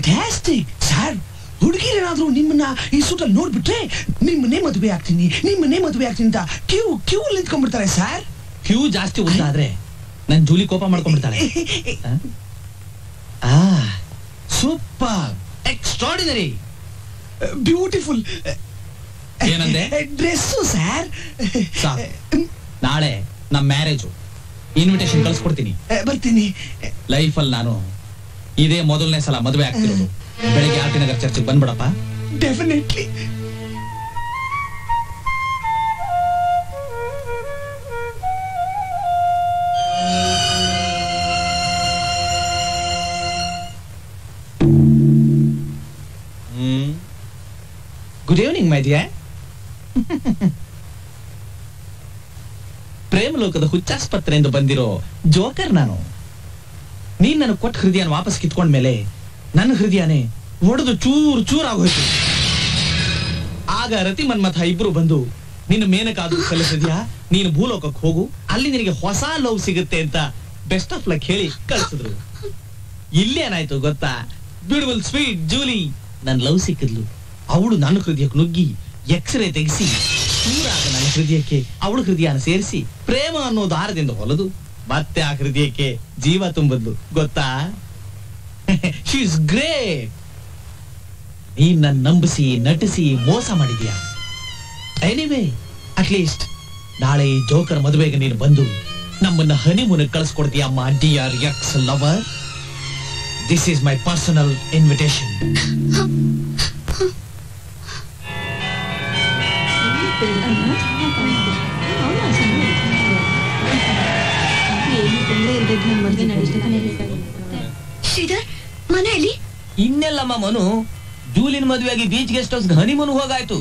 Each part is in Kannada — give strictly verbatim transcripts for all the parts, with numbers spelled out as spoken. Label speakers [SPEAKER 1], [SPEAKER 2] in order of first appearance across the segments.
[SPEAKER 1] Fantastic sir. ಹುಡುಗಿರೇನಾದ್ರೂ ನಿಮ್ಮನ್ನ ಈ ಸೂಟಲ್ಲಿ ನೋಡ್ಬಿಟ್ರೆ ನಿಮ್ಮನ್ನೇ ಮದುವೆ ಆಗ್ತೀನಿ ನಿಮ್ಮನ್ನೇ ಮದುವೆ ಆಗ್ತೀನಿ ಅಂತ ಕ್ಯೂ ಕ್ಯೂ ನಿಂತ್ಕೊಂಡ್ಬಿಡ್ತಾರೆ ಸರ್.
[SPEAKER 2] ಕ್ಯೂ ಜಾಸ್ತಿ ಉದ್ದಾದ್ರೆ ನನ್ ಜೂಲಿ ಕೋಪ ಮಾಡ್ಕೊಂಡ್ಬಿಡ್ತಾಳೆ. ಆ ಸೂಪರ್, ಎಕ್ಸ್ಟ್ರಾರ್ಡಿನರಿ,
[SPEAKER 1] ಬ್ಯೂಟಿಫುಲ್.
[SPEAKER 2] ಏನಂದೆ?
[SPEAKER 1] Dress sir.
[SPEAKER 2] ನಾಳೆ ನಮ್ ಮ್ಯಾರೇಜು, ಇನ್ವಿಟೇಷನ್ ಕಳ್ಸ್ಕೊಡ್ತೀನಿ.
[SPEAKER 1] ಬರ್ತೀನಿ.
[SPEAKER 2] ಲೈಫಲ್ಲಿ ನಾನು ಇದೇ ಮೊದಲನೇ ಸಲ ಮದುವೆ ಆಗ್ತಿರೋದು. ಬೆಳಿಗ್ಗೆ ಆರ್ ಟಿ ನಗರ್ ಚರ್ಚಿಗೆ ಬಂದ್ಬಿಡಪ್ಪ.
[SPEAKER 1] Definitely.
[SPEAKER 2] Good evening my dear. ಪ್ರೇಮ ಲೋಕದ ಹುಚ್ಚಾಸ್ಪತ್ರೆಯಿಂದ ಬಂದಿರೋ ಜೋಕರ್ ನಾನು. ನೀನ್ ನನಗೆ ಕೊಟ್ಟ ಹೃದಯನ ವಾಪಸ್ ಕಿತ್ಕೊಂಡ್ಮೇಲೆ ನನ್ನ ಹೃದಯನೇ ಒಡೆದು ಚೂರು ಚೂರಾಗೋಯ್ತು. ಆಗ ರತಿ ಮನ್ಮಥ ಇಬ್ರು ಬಂದು ನಿನ್ನ ಮೇನಕಾದ್ರು ಕಲಿಸಿದ್ಯಾ, ನೀನು ಭೂಲೋಕಕ್ಕೆ ಹೋಗು, ಅಲ್ಲಿ ನಿನಗೆ ಹೊಸ ಲವ್ ಸಿಗುತ್ತೆ ಅಂತ ಬೆಸ್ಟ್ ಆಫ್ ಲಕ್ ಹೇಳಿ ಕಳಿಸಿದ್ರು. ಇಲ್ಲೇನಾಯ್ತು ಗೊತ್ತಾ? ಬ್ಯೂಟಿಫುಲ್ ಸ್ವೀಟ್ ಜೂಲಿ ನನ್ ಲವ್ ಸಿಕ್ಕಿದ್ಲು. ಅವಳು ನನ್ನ ಹೃದಯಕ್ಕೆ ನುಗ್ಗಿ ಎಕ್ಸ್ರೇ ತೆಗೆಸಿ ಚೂರಾಗ ನನ್ನ ಹೃದಯಕ್ಕೆ ಅವಳ ಹೃದಯನ ಸೇರಿಸಿ ಪ್ರೇಮ ಅನ್ನೋ ದಾರದಿಂದ ಹೊಲದು ಮತ್ತೆ ಆ ಹೃದಯಕ್ಕೆ ಜೀವ ತುಂಬದ್ಲು. ಗೊತ್ತಾ? She is great. ನೀನ್ ನನ್ನ ನಂಬಿಸಿ ನಟಿಸಿ ಮೋಸ ಮಾಡಿದ್ಯಾ. ಎನಿವೇ, ಅಟ್ಲೀಸ್ಟ್ ನಾಳೆ ಈ ಜೋಕರ್ ಮದುವೆಗೆ ನೀನು ಬಂದು ನಮ್ಮನ್ನ ಹನಿಮೂನ್ ಕಳಿಸ್ಕೊಡ್ತೀಯ ಅಮ್ಮ dear ex lover. This is my personal invitation.
[SPEAKER 3] Shridhar ಮನೆಯಲ್ಲಿ
[SPEAKER 4] ಇನ್ನೆಲ್ಲಮ್ಮ ಮನು, ಜೂಲಿನ ಮದುವೆಯಾಗಿ ಬೀಚ್ ಗೆಸ್ಟ್ ಹೌಸ್ ಹನಿಮೂನ್ ಹೋಗಾಯ್ತು.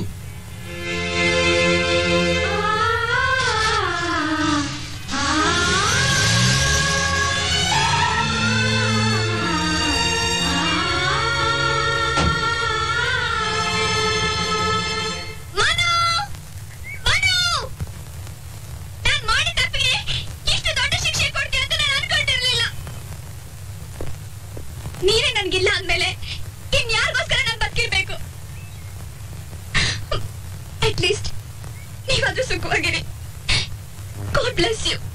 [SPEAKER 3] ನೀನೇ ನನ್ಗಿಲ್ಲ ಅಂದ್ಮೇಲೆ ಇನ್ಯಾರಿಗೋಸ್ಕರ ನಾನು ಬದುಕಿರ್ಬೇಕು? ಅಟ್ಲೀಸ್ಟ್ ನೀವಾದ್ರೂ ಸುಖವಾಗಿರಿ. God bless you.